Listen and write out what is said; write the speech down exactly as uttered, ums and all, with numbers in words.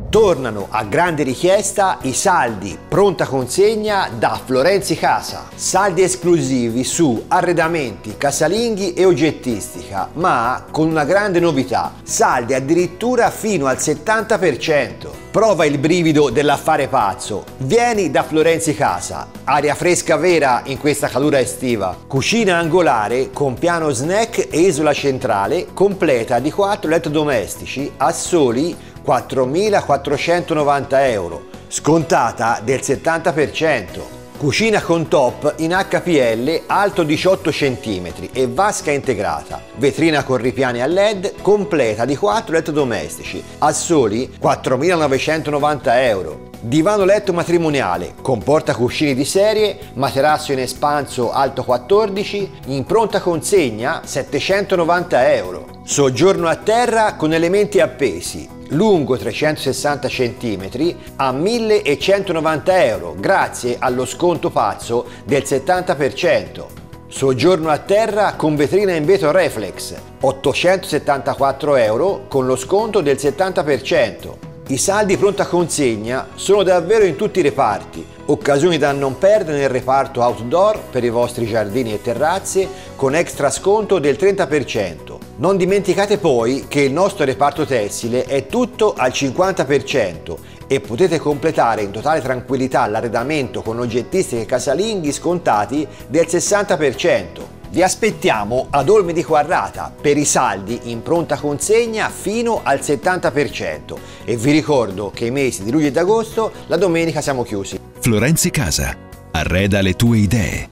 Tornano a grande richiesta i saldi pronta consegna da Florenzi Casa. Saldi esclusivi su arredamenti, casalinghi e oggettistica, ma con una grande novità: saldi addirittura fino al settanta per cento. Prova il brivido dell'affare pazzo. Vieni da Florenzi Casa. Aria fresca vera in questa calura estiva. Cucina angolare con piano snack e isola centrale completa di quattro elettrodomestici a soli quattromilaquattrocentonovanta euro, scontata del settanta per cento. Cucina con top in H P L alto diciotto centimetri e vasca integrata. Vetrina con ripiani a L E D completa di quattro elettrodomestici a soli quattromilanovecentonovanta euro. Divano letto matrimoniale con portacuscini di serie, materasso in espanso alto quattordici, in pronta consegna settecentonovanta euro. Soggiorno a terra con elementi appesi, lungo trecentosessanta centimetri a millecentonovanta euro grazie allo sconto pazzo del settanta per cento. Soggiorno a terra con vetrina in vetro reflex, ottocentosettantaquattro euro con lo sconto del settanta per cento. I saldi pronta consegna sono davvero in tutti i reparti, occasioni da non perdere nel reparto outdoor per i vostri giardini e terrazze con extra sconto del trenta per cento. Non dimenticate poi che il nostro reparto tessile è tutto al cinquanta per cento e potete completare in totale tranquillità l'arredamento con oggettistica e casalinghi scontati del sessanta per cento. Vi aspettiamo ad Olmi di Quarrata per i saldi in pronta consegna fino al settanta per cento e vi ricordo che i mesi di luglio ed agosto la domenica siamo chiusi. Florenzi Casa. Arreda le tue idee.